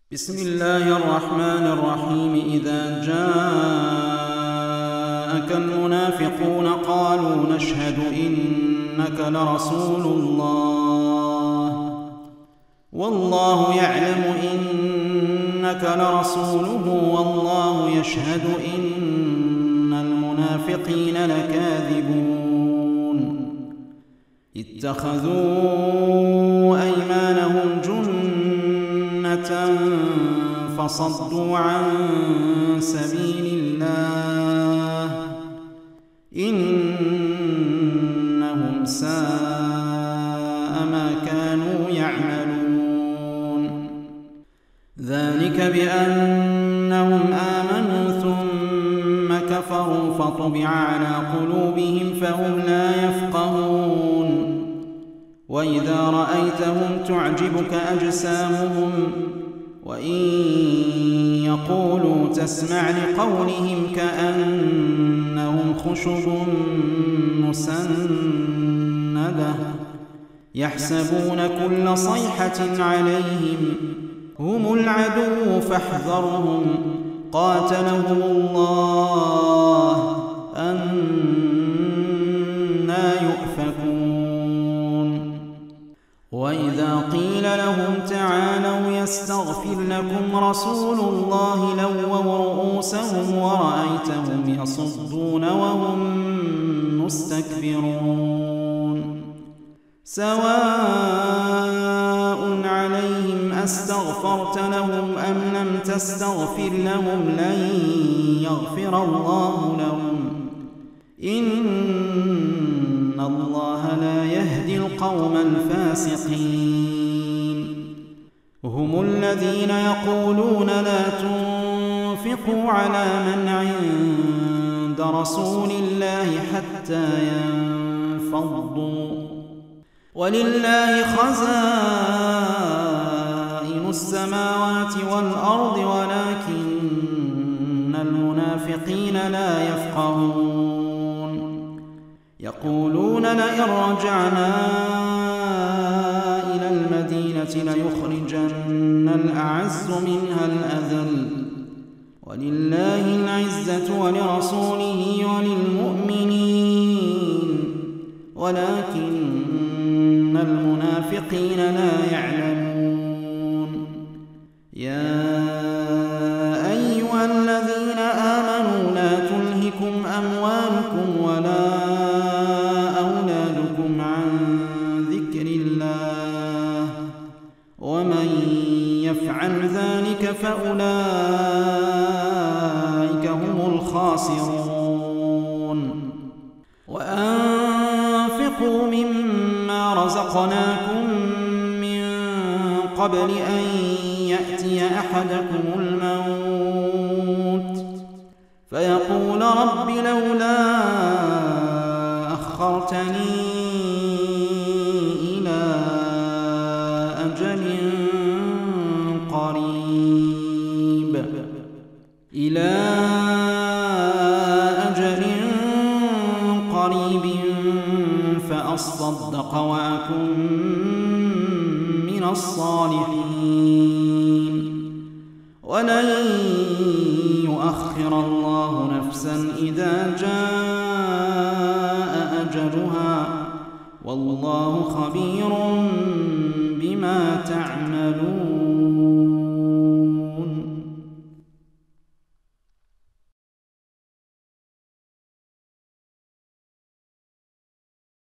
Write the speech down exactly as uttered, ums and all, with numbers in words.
بسم الله الرحمن الرحيم. إذا جاءك المنافقون قالوا نشهد إنك لرسول الله والله يعلم إنك لرسوله والله يشهد إن المنافقين لكاذبون. اتخذوا أيمانهم جنة فصدوا عن سبيل الله إنهم ساء ما كانوا يعملون. ذلك بأنهم آمنوا ثم كفروا فطبع على قلوبهم فهم لا يفقهون. وإذا رأيتهم تعجبك أجسامهم وإن يقولوا تسمع لقولهم كأنهم خشب مسندة يحسبون كل صيحة عليهم هم العدو فاحذرهم قاتلهم الله أنى يؤفكون. وإذا قيل لهم تعالوا يستغفر لكم رسول الله لووا رؤوسهم ورأيتهم يصدون وهم مستكبرون. سواء عليهم أستغفرت لهم أم لم تستغفر لهم لن يغفر الله لهم إن الله لا يهدي القوم الفاسقين. هم الذين يقولون لا تنفقوا على من عند رسول الله حتى ينفضوا ولله خزائن السماوات والأرض ولكن المنافقين لا يفقهون. يقولون لئن رجعنا إلى المدينة ليخرجن الأعز منها الأذل ولله العزة ولرسوله وللمؤمنين ولكن المنافقين لا يعلمون. يا أيها الذين آمنوا لا تلهكم أموالكم ولا أولادكم عن ذكر الله ومن يفعل ذلك فأولئك هم الخاسرون. وأنفقوا مما رزقناكم من قبل أن يأتي أحدكم الموت فيقول رب لولا أخرتني إلى أجل قريب إلى أجل قريب فأصدق وأكن من الصالحين ولن يؤخر الله نفسا إذا جاء أجلها والله خبير